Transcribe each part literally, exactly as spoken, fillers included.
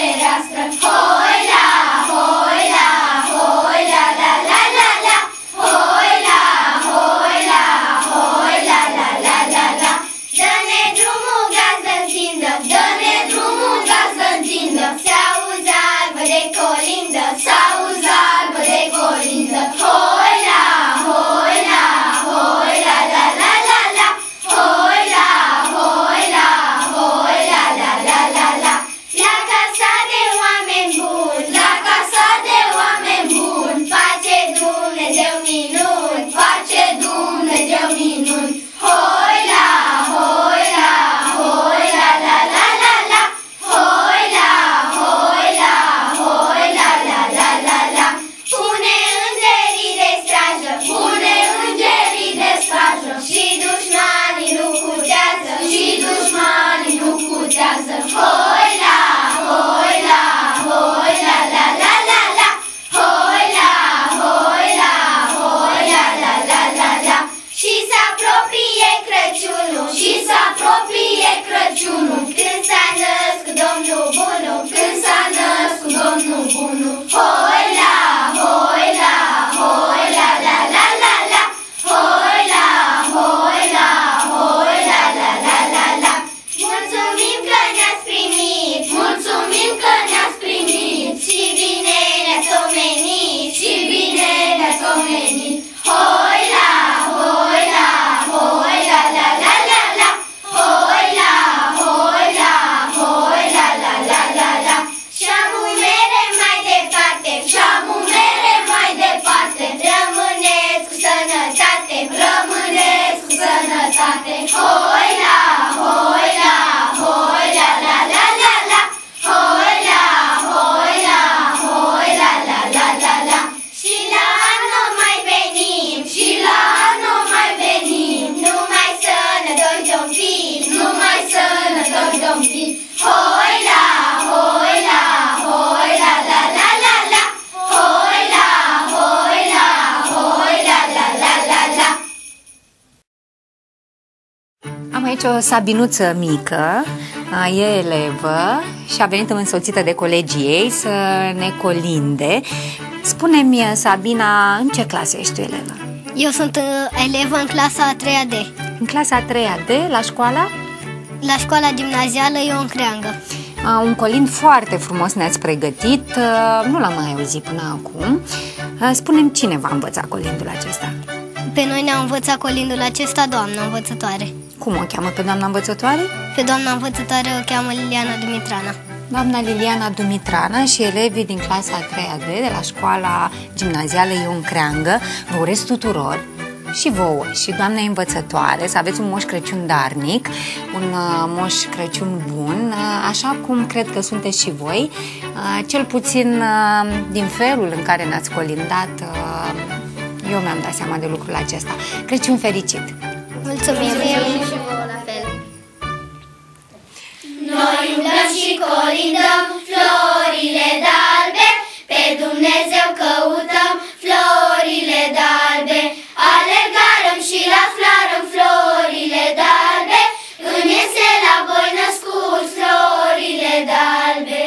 fereastră. Hoi la, hoi la, hoi la, la la la la. Hoi la, hoi la, hoi la, la la la la. Dă-ne drumul, gazdă-ntindă, dă-ne drumul, gazdă-ntindă. S-auzi arbă de colindă, s-auzi arbă de colindă. Hoi la, hoi la, hoi la, la la la la. Hoi la, hoi la, hoi la, la la la la. La casa de oameni buni, la casa de oameni buni, face Dumnezeu minuni, face Dumnezeu minuni. Hoi la, hoi la, hoi la, la la la la. Hoi la, hoi la, hoi la, la la la la. Pune îngerii de strajă, pune îngerii de strajă, și dușmanii nu cutează, și dușmanii nu cutează. Hoi la, hoi la, hoi la, la la la la. Hoi la, hoi la, hoi la, la la la la. Și s-apropie Crăciunul, și s-apropie Crăciunul, când s-a născut Domnul Bunul, când s-a născut Domnul Bunul. Hoi la, hoi la, hoi la, la la la la. Hoi la, hoi la, hoi la, la la la la. Mulțumim că ne-ați primit, mulțumim că ne-ați primit, și bine ne-ați omenit, și bine ne-ați omenit. Hoi la, hoi la, hoi la, la la la la. Hoi la, hoi la, hoi la, la la la la. Și-am mere mai departe, și-am mere mai departe, rămâneți cu sănătate, rămâneți cu sănătate. Hoi la, hoi la, hoi la, la la la la. Hoi la, hoi la, hoi la, la la la la. Și la anul mai venim, și la anul mai venim, numai sănătoși de-om fi, numai sănătoși de-om fi. Hoi la, hoi la, hoi la, la la la la. Hoi la, hoi la, hoi la, la la la la. Am aici o Sabinuță mică, e elevă și a venit însoțită de colegii ei să ne colinde. Spune-mi, Sabina, în ce clasă ești tu elevă? Eu sunt uh, elevă în clasa a treia D. În clasa a treia D, la școala? La școala gimnazială Ion Creangă. A, un colind foarte frumos ne-ați pregătit, nu l-am mai auzit până acum. Spune-mi, cine v-a învățat colindul acesta? Pe noi ne-a învățat colindul acesta doamna învățătoare. Cum o cheamă pe doamna învățătoare? Pe doamna învățătoare o cheamă Liliana Dumitrana. Doamna Liliana Dumitrana și elevii din clasa a treia D de la școala gimnazială Ion Creangă vă urez tuturor, și vouă și doamnei învățătoare, să aveți un Moș Crăciun darnic, un uh, Moș Crăciun bun, uh, așa cum cred că sunteți și voi, uh, cel puțin uh, din felul în care ne-ați colindat, uh, eu mi-am dat seama de lucrul acesta. Crăciun fericit! Mulțumim! Mulțumim și vouă la fel! Noi umblăm și colindăm florile d'albe, pe Dumnezeu căutăm florile d'albe. Alergarăm și aflarăm florile d'albe, când iese la boi născut florile d'albe.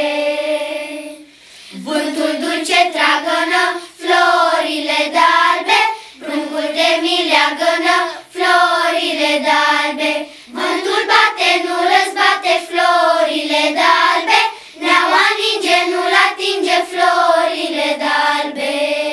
Vântul dulce tragănă florile d'albe, pruncul de mii leagănă florile d'albe. Vântul bate, nu răzbate florile d'albe, ne-au aninge, nu-l atinge florile d'albe.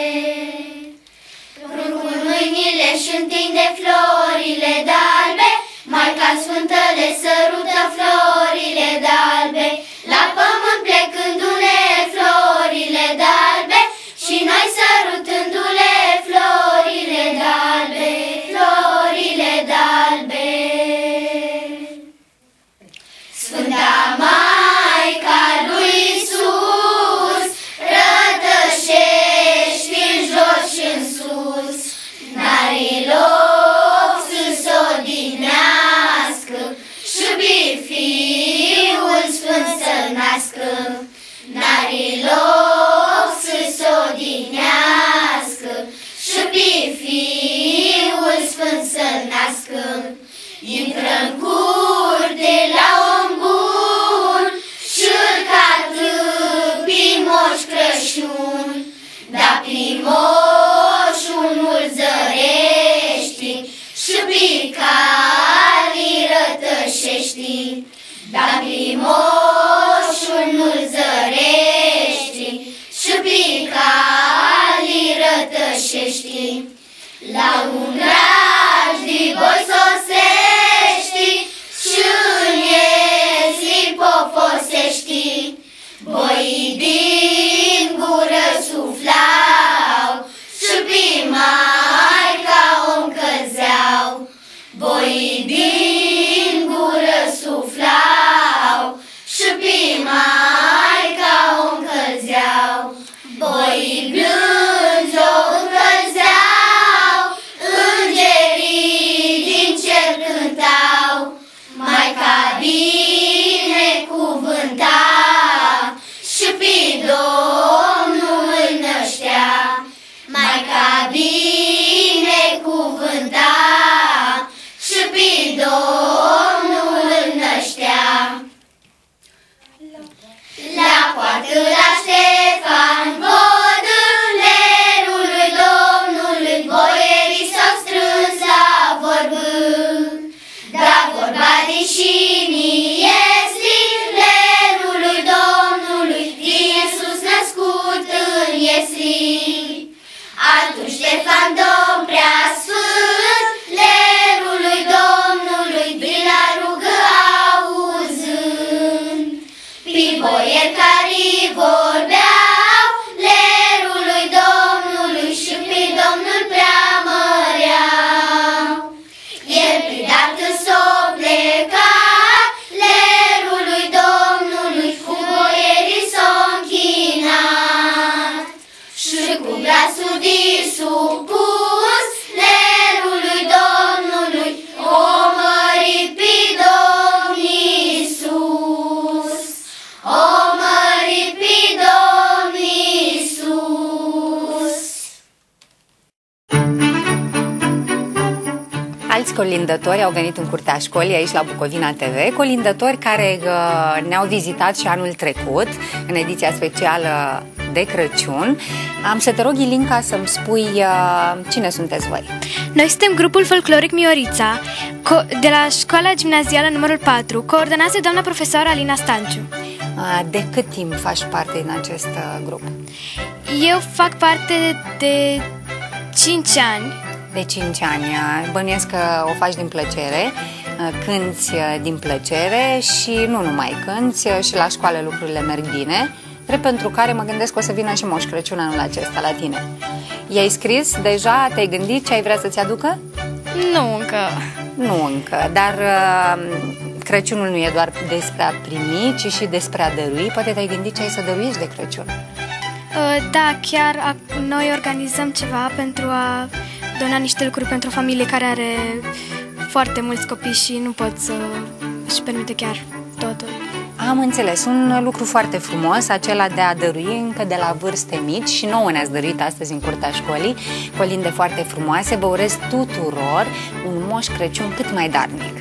Pruncul mâinile își întinde florile d'albe, Maica Sfântă le sărută florile d'albe. La pământ plecându-le florile d'albe, și noi sărutându-le florile d'albe, florile d'albe. Sfânta Maica lui Iisus, rătășești în jos și în sus, n-are loc să s-o odihnească, și Fiul Sfânt să-L nască. N-are loc să s-o odihnească, și Fiul Sfânt să-L nască. Intră-n curte la om bun, și-l ca La un grajdii voi sosești și în iesli poposești. Boii din gură suflau și pe Maica o încălzeau. Boii din gură suflau și pe Maica o încălzeau. Boii blânzi o încălzeau, îngerii din cer cântau. Maica binecuvânta și pe Domnul îl năștea. Maica binecuvânta și pe Domnul îl năștea. La poartă la Ștefan văd îngerul lui Domnului, boierii s-au strâns la vorbă. Da vorba de cine este îngerul lui Domnului, din Iisus născut în iesli. Atunci Ștefan, Domn preasfânt, lerul lui Domnului, din la rugă auzând. Prin boieri care vorbeau lerul lui Domnului și pe Domnul preamăreau. El pridată s-o plecat lerul lui Domnului, cu boierii s-o închinat. Și cu glasul disupus lerul lui Domnului o mărit pe Domn Iisus. O mărit pe Domn Iisus. Alți colindători au venit în curtea școlii aici la Bucovina T V, colindători care uh, ne-au vizitat și anul trecut în ediția specială de Crăciun. Am să te rog, Ilinca, să-mi spui uh, cine sunteți voi. Noi suntem grupul folcloric Miorița, de la școala gimnazială numărul patru, coordonați de doamna profesoară Alina Stanciu. Uh, de cât timp faci parte din acest uh, grup? Eu fac parte de cinci ani. De cinci ani. Bănuiesc că o faci din plăcere, cânti din plăcere și nu numai cânti, și la școală lucrurile merg bine, drept pentru care mă gândesc că o să vină și Moș Crăciun anul acesta la tine. I-ai scris deja? Te-ai gândit ce ai vrea să-ți aducă? Nu încă. Nu încă, dar Crăciunul nu e doar despre a primi, ci și despre a dărui. Poate te-ai gândit ce ai să dăruiești de Crăciun. Da, chiar noi organizăm ceva pentru a dona niște lucruri pentru o familie care are foarte mulți copii și nu pot să își permite chiar totul. Am înțeles, un lucru foarte frumos, acela de a dărui încă de la vârste mici, și nouă ne-ați dăruit astăzi în curtea școlii colinde foarte frumoase. Vă urez tuturor un Moș Crăciun cât mai darnic.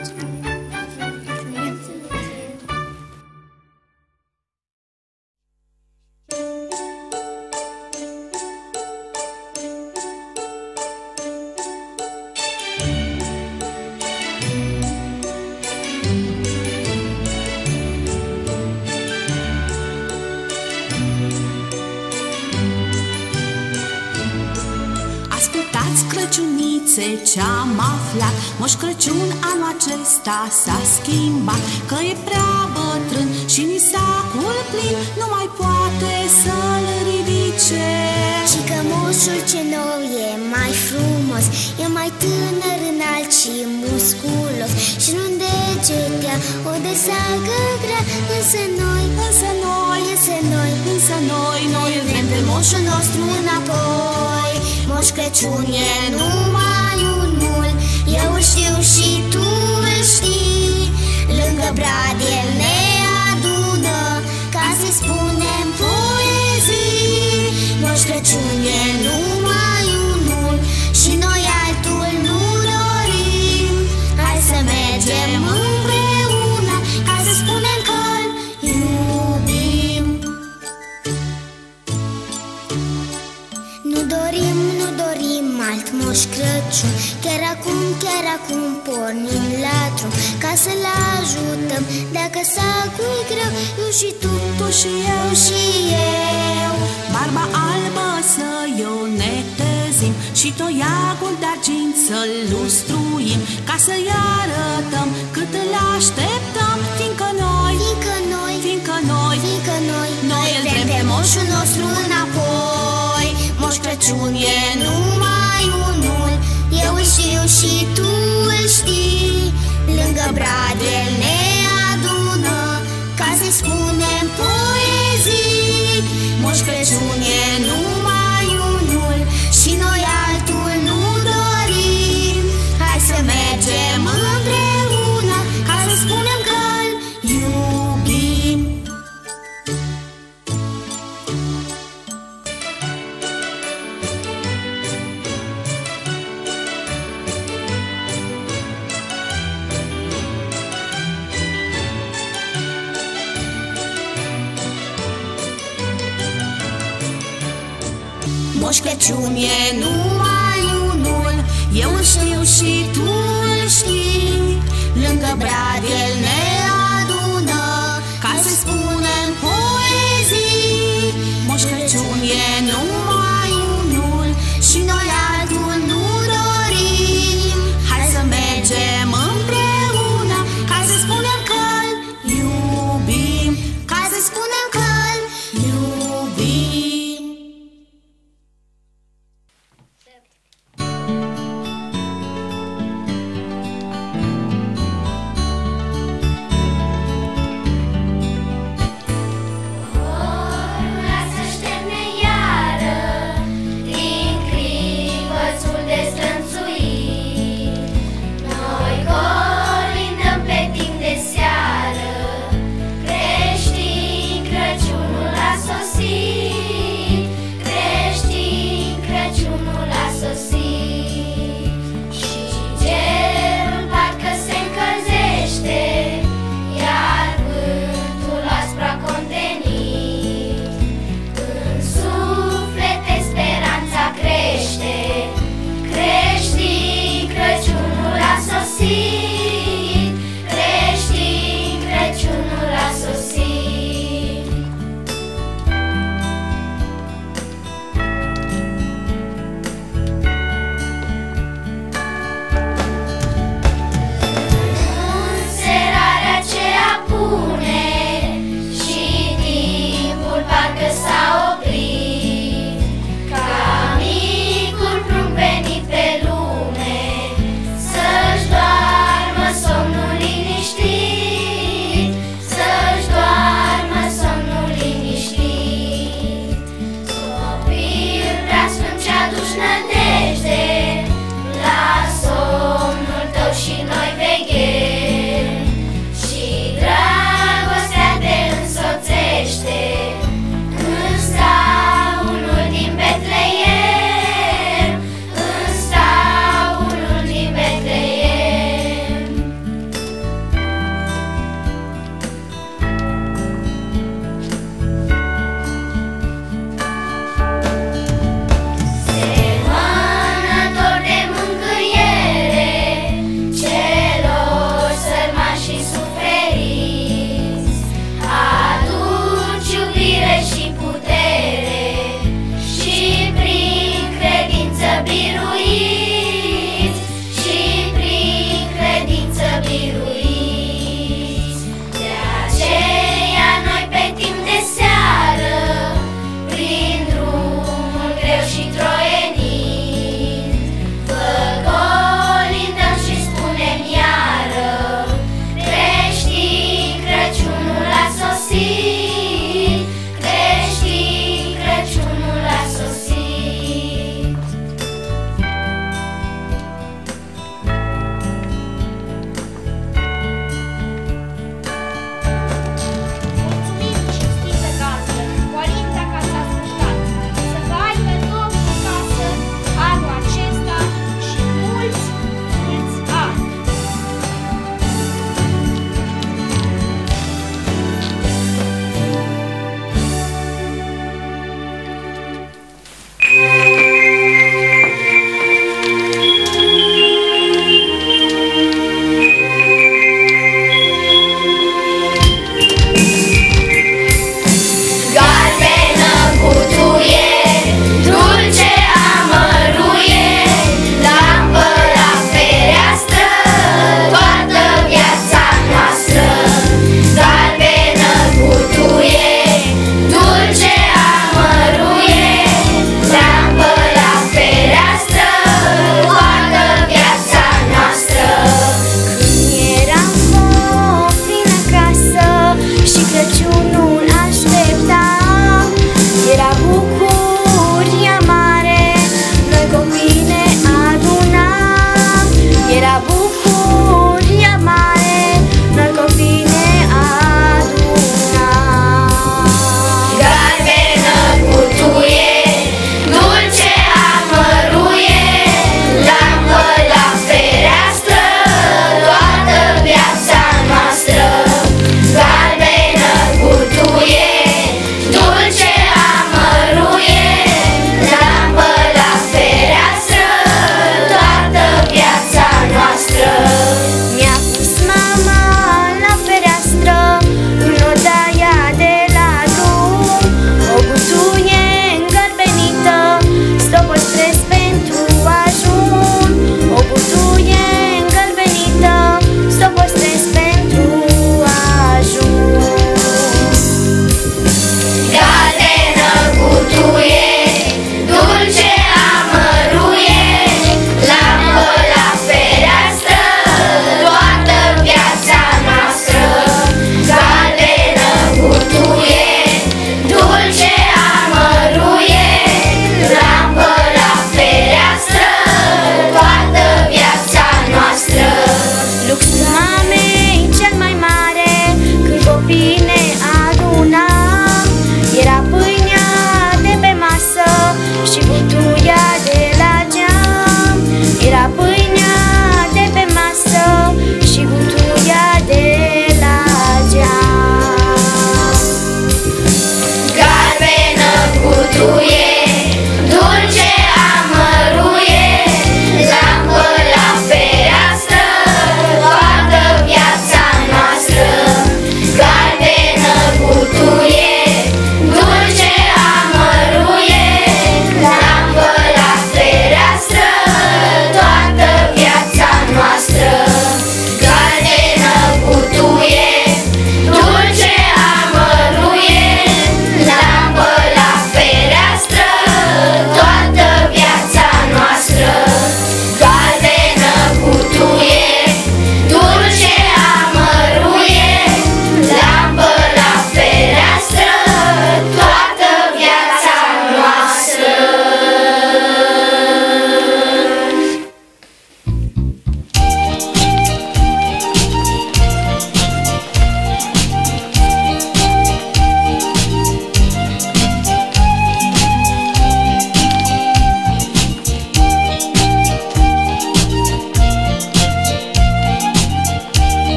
Ce-am aflat, Moș Crăciun anul acesta s-a schimbat, că e prea bătrân și ni sacul plin nu mai poate să-l ridice. Și că moșul ce nou e mai frumos, e mai tânăr, înalt și musculos, și nu degetea o desagă grea. Însă noi, însă noi, însă noi, însă noi, noi vrem pe moșul nostru înapoi. Moș Crăciun e numai unul, eu îl știu și tu îl știi. Lângă brad el ne adună, ca să spunem poezii. Moș Crăciun e numai unul și noi altul nu dorim. Hai să mergem împreună, ca să spunem că-l iubim. Nu dorim, nu dorim alt Moș Crăciun, chiar acum, chiar acum pornim la drum, ca să-l ajutăm dacă sacul-i greu. Eu și tu, tu și eu, și eu. Barba albă să-i o netezim și toiagul de argint să-l lustruim, ca să-i arătăm cât îl așteptăm, fiindcă noi, Fiindcă noi, fiindcă noi, fiindcă noi noi îl vrem pe moșul nostru înapoi. Moș Crăciun e numai unul, eu îl știu și tu îl știi. Lângă brad el ne adună, ca să-i spunem poezii. Moș Crăciun e numai unul și noi altul nu dorim. Hai să mergem împreună, ca să spunem că-l iubim. Moș Crăciun e numai unul, eu îl știu și tu îl știi. Lângă brad el ne adună, ca să spunem poezii. Moș Crăciun e numai unul și noi altul nu dorim. Hai să mergem împreună, ca să spunem că-l iubim, ca să spunem că-l iubim.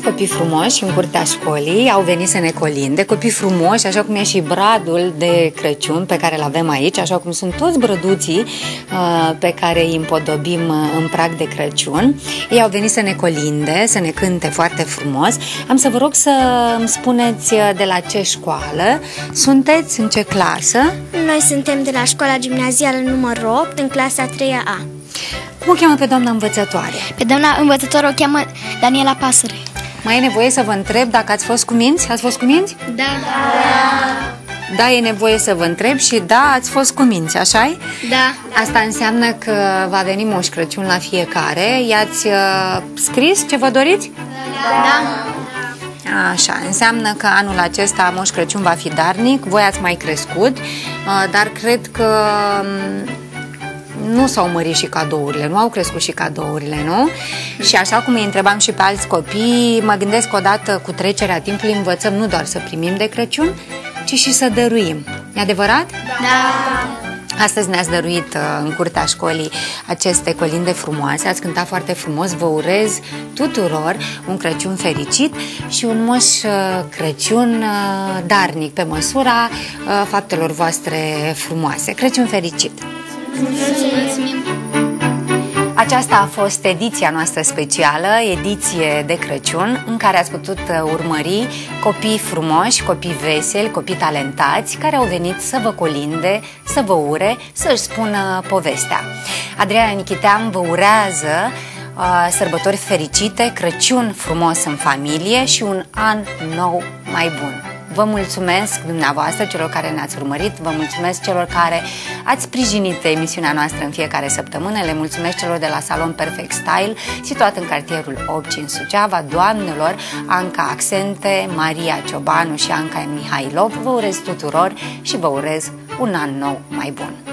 copii frumoși în curtea școlii, au venit să ne colinde, copii frumoși, așa cum e și bradul de Crăciun pe care îl avem aici, așa cum sunt toți brăduții uh, pe care îi împodobim în prag de Crăciun. Ei au venit să ne colinde, să ne cânte foarte frumos. Am să vă rog să îmi spuneți de la ce școală sunteți, în ce clasă? Noi suntem de la școala gimnazială numărul opt, în clasa a treia A. Cum o cheamă pe doamna învățătoare? Pe doamna învățătoare o cheamă Daniela Pasăre. Mai e nevoie să vă întreb dacă ați fost cuminți? Ați fost cuminți? Da. Da. Da, e nevoie să vă întreb și da, ați fost cuminți, așa-i? Da. Asta înseamnă că va veni Moș Crăciun la fiecare. I-ați uh, scris ce vă doriți? Da. Așa, înseamnă că anul acesta Moș Crăciun va fi darnic, voi ați mai crescut, uh, dar cred că um, nu s-au mărit și cadourile, nu au crescut și cadourile, nu? Și așa cum îi întrebam și pe alți copii, mă gândesc că odată cu trecerea timpului învățăm nu doar să primim de Crăciun, ci și să dăruim. E adevărat? Da. Astăzi ne-ați dăruit în curtea școlii aceste colinde frumoase, ați cântat foarte frumos, vă urez tuturor un Crăciun fericit și un Moș Crăciun darnic pe măsura faptelor voastre frumoase. Crăciun fericit! Mulțumim! Aceasta a fost ediția noastră specială, ediție de Crăciun, în care ați putut urmări copii frumoși, copii veseli, copii talentați, care au venit să vă colinde, să vă ure, să-și spună povestea. Adriana Nichiteam vă urează uh, sărbători fericite, Crăciun frumos în familie și un an nou mai bun. Vă mulțumesc dumneavoastră, celor care ne-ați urmărit, vă mulțumesc celor care ați sprijinit emisiunea noastră în fiecare săptămână, le mulțumesc celor de la Salon Perfect Style, situat în cartierul Obci, în Suceava, doamnelor Anca Accente, Maria Ciobanu și Anca Mihailov. Vă urez tuturor și vă urez un an nou mai bun.